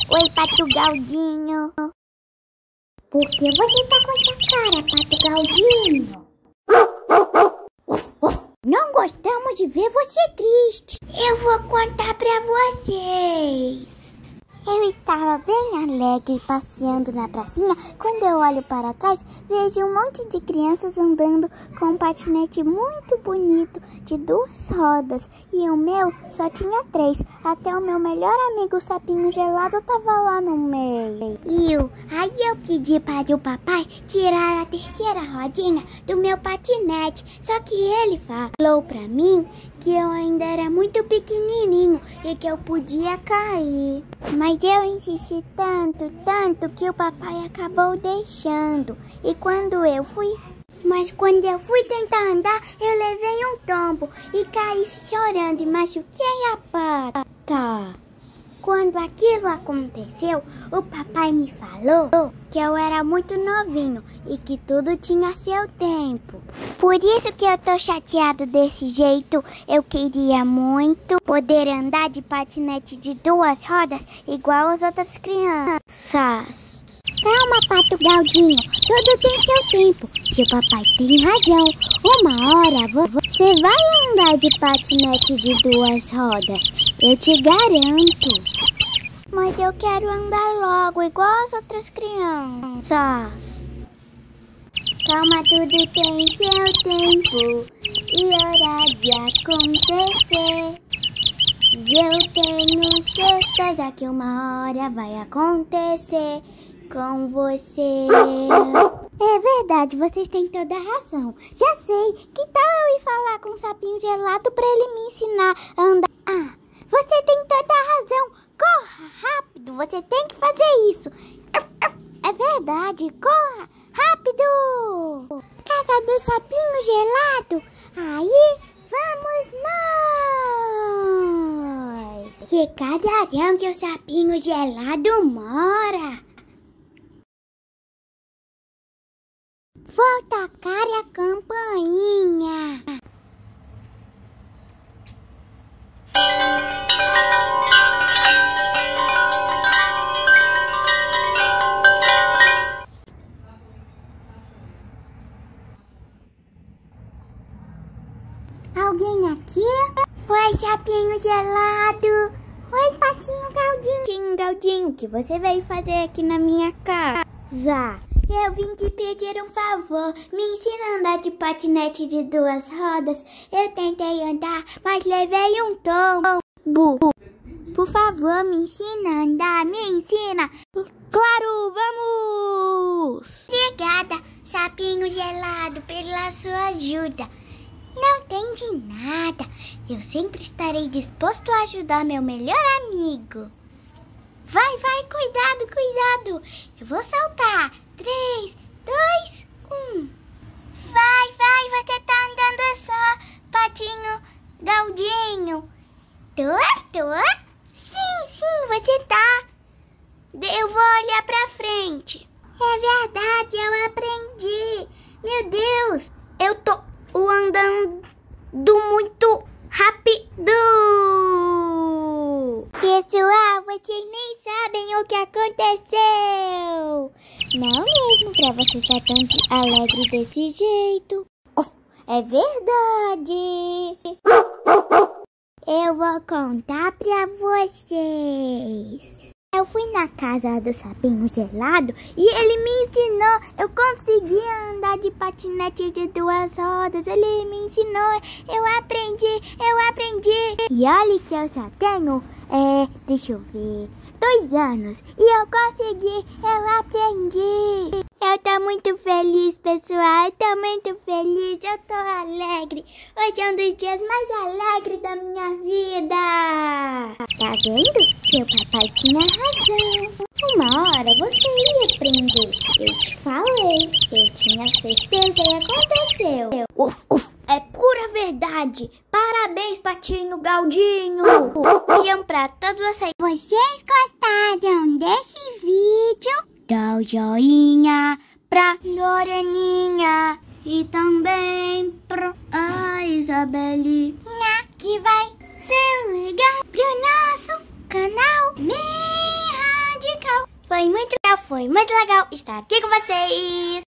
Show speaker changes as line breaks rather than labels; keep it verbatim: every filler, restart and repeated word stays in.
Oi, Pato Galdinho. Por que você tá com essa cara, Pato Galdinho? Não gostamos de ver você triste. Eu vou contar pra vocês. Eu estava bem alegre passeando na pracinha. Quando eu olho para trás, vejo um monte de crianças andando com um patinete muito bonito de duas rodas. E o meu só tinha três. Até o meu melhor amigo, o Sapinho Gelado, estava lá no meio. E eu, aí eu pedi para o papai tirar a terceira rodinha do meu patinete. Só que ele falou para mim que eu ainda era muito pequenininho e que eu podia cair. Mas eu insisti tanto, tanto que o papai acabou deixando. E quando eu fui... Mas quando eu fui tentar andar, eu levei um tombo e caí chorando e machuquei a pata. Quando aquilo aconteceu, o papai me falou que eu era muito novinho e que tudo tinha seu tempo. Por isso que eu tô chateado desse jeito. Eu queria muito poder andar de patinete de duas rodas igual as outras crianças. Calma, Pato Galdinho, tudo tem seu tempo. Seu papai tem razão. Uma hora você vai andar de patinete de duas rodas, eu te garanto. Mas eu quero andar logo, igual as outras crianças. Calma, tudo tem seu tempo e hora de acontecer. E eu tenho certeza que uma hora vai acontecer com você. É verdade, vocês têm toda a razão. Já sei, que tal eu ir falar com o Sapinho Gelado pra ele me ensinar a andar? Ah, você tem toda a razão. Corra rápido, você tem que fazer isso. É verdade, corra rápido. Casa do Sapinho Gelado. Aí vamos nós. Que casarão que o Sapinho Gelado mora. Vou tocar a campainha. Alguém aqui? Oi, Sapinho Gelado. Oi, Patinho Galdinho. Patinho Galdinho, o que você veio fazer aqui na minha casa? Eu vim te pedir um favor. Me ensina a andar de patinete de duas rodas. Eu tentei andar, mas levei um tombo. Por favor, me ensina a andar. Me ensina. Claro, vamos. Obrigada, Sapinho Gelado, pela sua ajuda. Não tem de nada. Eu sempre estarei disposto a ajudar meu melhor amigo. Vai, vai, cuidado, cuidado. Eu vou soltar. Três, dois, um. Vai, vai, você tá andando só, Patinho Galdinho. Tô, tô? Sim, sim, você tá. Eu vou olhar pra frente. É verdade, eu aprendi. Meu Deus, eu tô andando muito rápido. Pessoal, vocês nem sabem o que aconteceu. Não mesmo, pra você estar tão alegre desse jeito. É verdade. Eu vou contar pra vocês. Eu fui na casa do Sapinho Gelado e ele me ensinou. Eu consegui andar de patinete de duas rodas. Ele me ensinou. Eu aprendi, eu aprendi. E olha que eu só tenho, é, deixa eu ver, dois anos. E eu consegui, eu aprendi. Eu tô muito feliz, pessoal. Eu tô muito feliz, eu tô alegre. Hoje é um dos dias mais alegres da minha vida. Tá vendo? Seu papai tinha razão. Uma hora você ia aprender. Eu te falei. Eu tinha certeza e aconteceu. Uf, uf, é pura verdade. Parabéns, Patinho Galdinho. Beijão pra todos vocês. Vocês gostaram desse vídeo? Dá o joinha pra Loreninha e também pra a Isabelle, que vai ser legal pro nosso canal bem rádio. Foi muito legal, foi muito legal estar aqui com vocês.